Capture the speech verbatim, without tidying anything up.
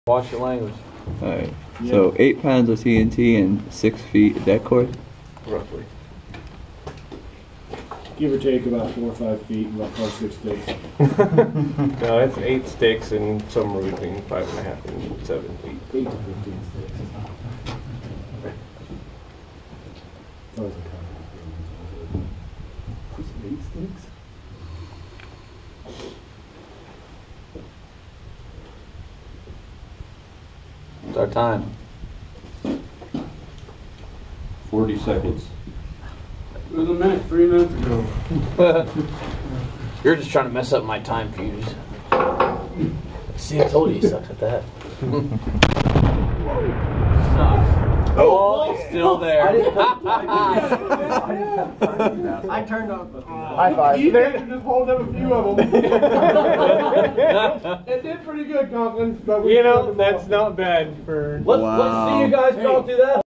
Watch your language. Alright, yeah. So eight pounds of T N T and six feet of deck cord? Roughly. Give or take about four or five feet and about five, six sticks. No, it's eight sticks and somewhere between five and a half and seven feet. Eight to fifteen sticks. Eight sticks? It's our time. Forty seconds. It was a minute, three minutes ago. You're just trying to mess up my time fuse. See, I told you you sucked at that. Oh, it's still there. I turned up. High five. You just hold up a few of them. It did pretty good, Conklin. But we you know, that's not bad for. Let's, wow. let's see you guys go through that.